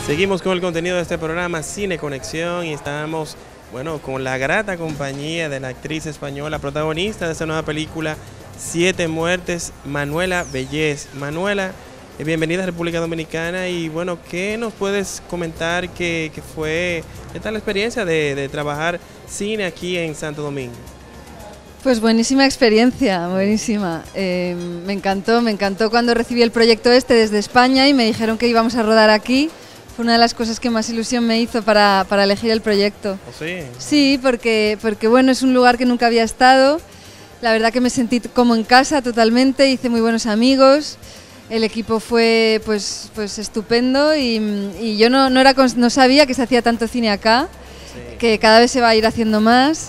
Seguimos con el contenido de este programa Cine Conexión y estamos, bueno, con la grata compañía de la actriz española protagonista de esta nueva película Siete Muertes, Manuela Bellez. Manuela, bienvenida a República Dominicana y bueno, ¿qué nos puedes comentar qué tal la experiencia de trabajar cine aquí en Santo Domingo? Pues buenísima experiencia, buenísima. Me encantó cuando recibí el proyecto desde España y me dijeron que íbamos a rodar aquí. Fue una de las cosas que más ilusión me hizo para elegir el proyecto. ¿Oh, sí? Sí, porque bueno, es un lugar que nunca había estado. La verdad que me sentí como en casa totalmente, hice muy buenos amigos. El equipo fue pues estupendo y yo no sabía que se hacía tanto cine acá, sí, que cada vez se va a ir haciendo más.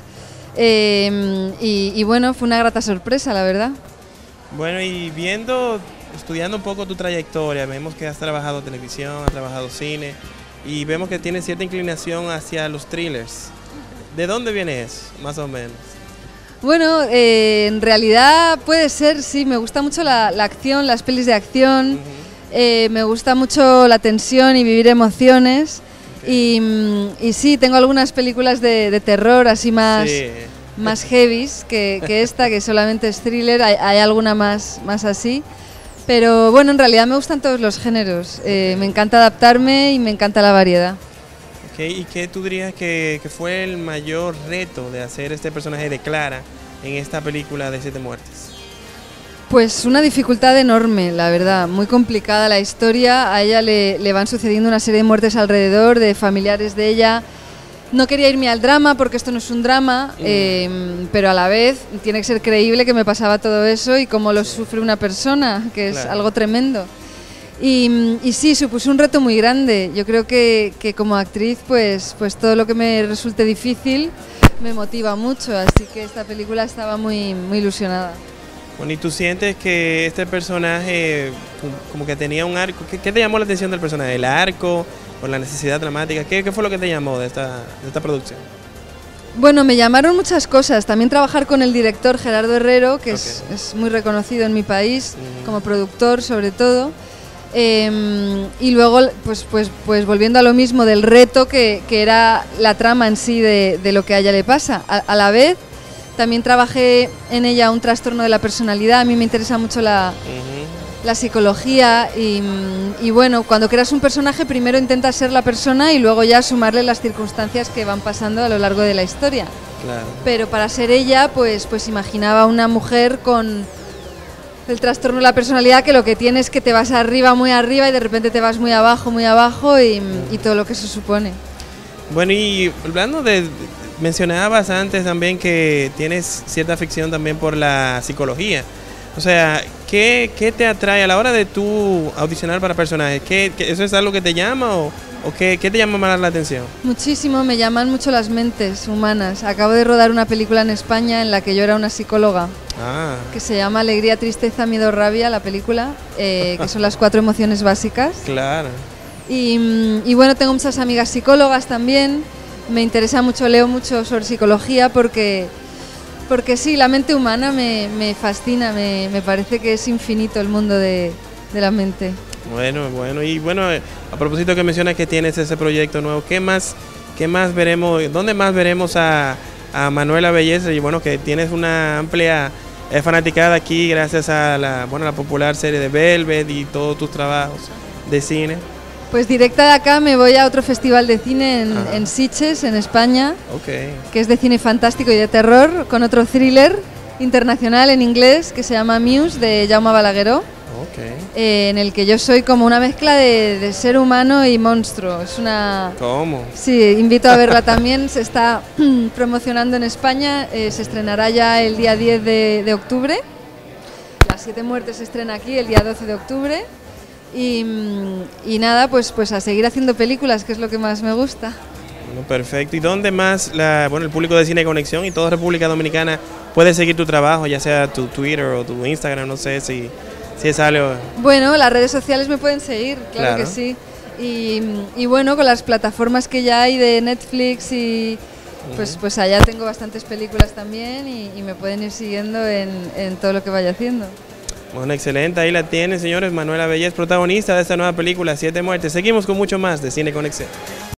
Y bueno, fue una grata sorpresa, la verdad. Bueno, y estudiando un poco tu trayectoria, vemos que has trabajado televisión, has trabajado cine y vemos que tienes cierta inclinación hacia los thrillers. ¿De dónde viene eso, más o menos? Bueno, en realidad puede ser, sí, me gusta mucho la acción, las pelis de acción, me gusta mucho la tensión y vivir emociones. Okay. Y sí, tengo algunas películas de terror así más heavies que esta, que solamente es thriller, hay alguna más así. Pero bueno, en realidad me gustan todos los géneros, me encanta adaptarme y me encanta la variedad. Okay. ¿Y qué tú dirías que fue el mayor reto de hacer este personaje de Clara en esta película de Siete Muertes? Pues una dificultad enorme, la verdad, muy complicada la historia, a ella le van sucediendo una serie de muertes alrededor, de familiares de ella. No quería irme al drama porque esto no es un drama, pero a la vez tiene que ser creíble que me pasaba todo eso y cómo lo sufre una persona, que es algo tremendo. Y sí, supuso un reto muy grande. Yo creo que como actriz, pues todo lo que me resulte difícil me motiva mucho, así que esta película estaba muy ilusionada. Bueno, ¿y tú sientes que este personaje como que tenía un arco? ¿Qué te llamó la atención del personaje? ¿El arco o la necesidad dramática? ¿Qué fue lo que te llamó de esta producción? Bueno, me llamaron muchas cosas. También trabajar con el director Gerardo Herrero, que es muy reconocido en mi país, como productor sobre todo. Y luego, pues volviendo a lo mismo del reto que era la trama en sí de lo que a ella le pasa. A la vez, también trabajé en ella un trastorno de la personalidad. A mí me interesa mucho la psicología y bueno, cuando creas un personaje primero intentas ser la persona y luego ya sumarle las circunstancias que van pasando a lo largo de la historia. Claro. Pero para ser ella, pues imaginaba una mujer con el trastorno de la personalidad que lo que tiene es que te vas arriba, muy arriba y de repente te vas muy abajo y todo lo que eso supone. Bueno, y hablando mencionabas antes también que tienes cierta afición también por la psicología. O sea, ¿qué te atrae a la hora de tú audicionar para personajes? ¿Eso es algo que te llama o qué te llama más la atención? Muchísimo, me llaman mucho las mentes humanas. Acabo de rodar una película en España en la que yo era una psicóloga, que se llama Alegría, Tristeza, Miedo, Rabia, la película, que son las 4 emociones básicas. Claro. Y bueno, tengo muchas amigas psicólogas también. Me interesa mucho, leo mucho sobre psicología porque sí, la mente humana me fascina, me parece que es infinito el mundo de la mente. Bueno, y bueno, a propósito que mencionas que tienes ese proyecto nuevo, ¿qué más veremos, dónde más veremos a Manuela Bellez? Y bueno, que tienes una amplia fanaticada aquí gracias a la popular serie de Velvet y todos tus trabajos de cine. Pues directa de acá me voy a otro festival de cine en Sitges, en España, que es de cine fantástico y de terror, con otro thriller internacional en inglés que se llama Muse, de Jaume Balagueró, en el que yo soy como una mezcla de ser humano y monstruo. Es una... ¿Cómo? Sí, invito a verla también, se está promocionando en España, se estrenará ya el día 10 de octubre, Las Siete Muertes se estrena aquí el día 12 de octubre. Y nada, pues a seguir haciendo películas, que es lo que más me gusta. Bueno, perfecto. ¿Y dónde más el público de Cine Conexión y toda República Dominicana puede seguir tu trabajo, ya sea tu Twitter o tu Instagram? No sé si es algo... Bueno, las redes sociales me pueden seguir, claro que sí. Y bueno, con las plataformas que ya hay de Netflix pues allá tengo bastantes películas también y me pueden ir siguiendo en todo lo que vaya haciendo. Bueno, excelente, ahí la tienen, señores. Manuela Bellez, protagonista de esta nueva película, Siete Muertes. Seguimos con mucho más de Cine Conexión.